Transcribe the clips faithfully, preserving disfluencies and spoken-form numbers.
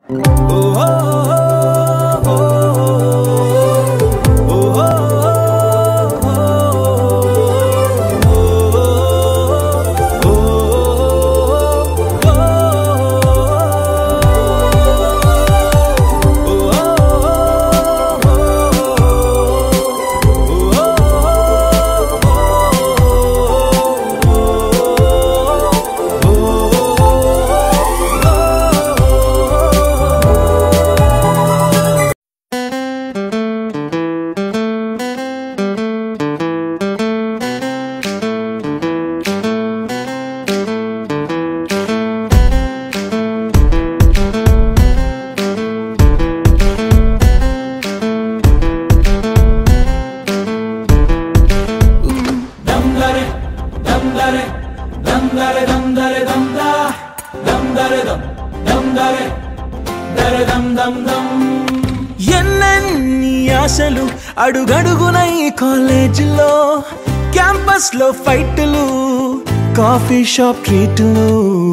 ఎన్నెన్ని ఆశలు అడుగడుగునై కాలేజీలో క్యాంపస్ లో ఫైట్లు కాఫీ షాప్ ట్రీట్లు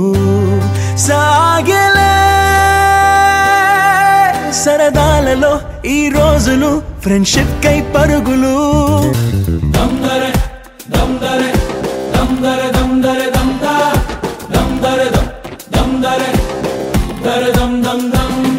సాగలే సరదాలలో ఈ రోజులు ఫ్రెండ్షిప్ కై పరుగులు దమ్దరే దమ్దరే దమ్దరే దమ్దరే దమ్దా దమ్దరే దమ్ దమ్దరే దరే దమ్ దమ్ దమ్